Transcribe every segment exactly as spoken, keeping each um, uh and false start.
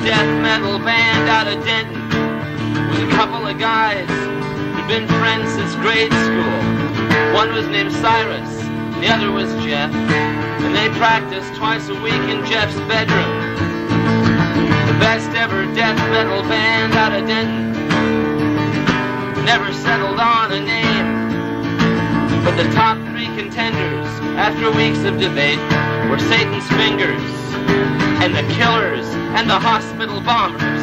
death metal band out of Denton with a couple of guys who'd been friends since grade school. One was named Cyrus, the other was Jeff, and they practiced twice a week in Jeff's bedroom. The best ever death metal band out of Denton never settled on a name, but the top three contenders after weeks of debate were Satan's Fingers and the Killers and the Hospital Bombers.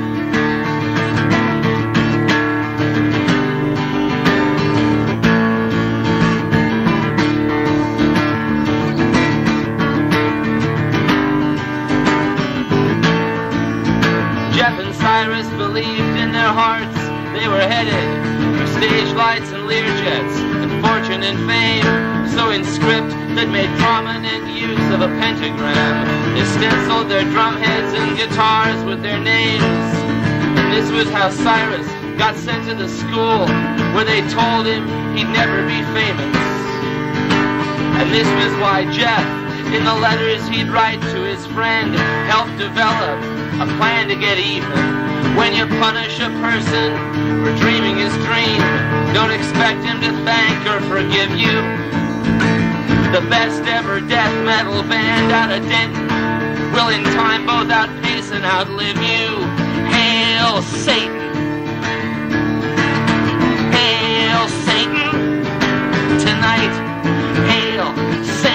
Jeff and Cyrus believed in their hearts they were headed for stage lights and leer jets and fortune and fame. So in script that made prominent use of a pentagram, they stenciled their drumheads and guitars with their names. And this was how Cyrus got sent to the school where they told him he'd never be famous. And this was why Jeff, in the letters he'd write to his friend, helped develop a plan to get even. When you punish a person for dreaming his dream, don't expect him to thank or forgive you. The best ever death metal band out of Denton will in time both outpace and outlive you. Hail Satan! Hail Satan! Tonight, hail Satan!